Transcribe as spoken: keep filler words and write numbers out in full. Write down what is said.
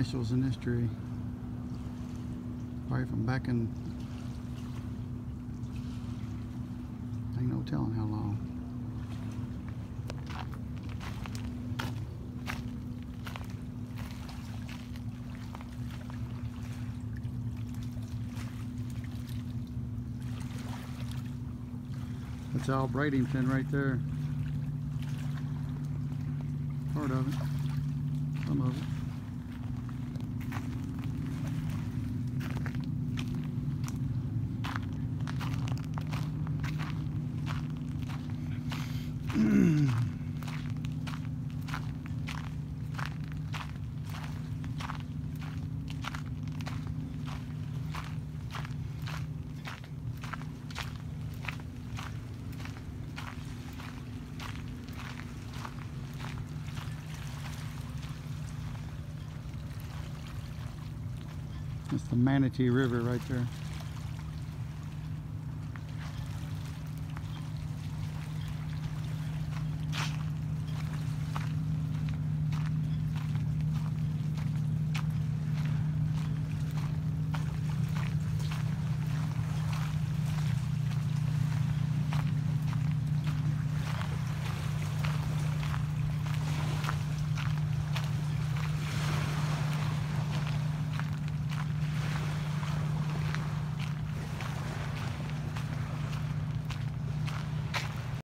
initials in this tree. Probably from back in, ain't no telling how long. That's all Bradenton right there. Part of it. Some of it. That's the Manatee River right there.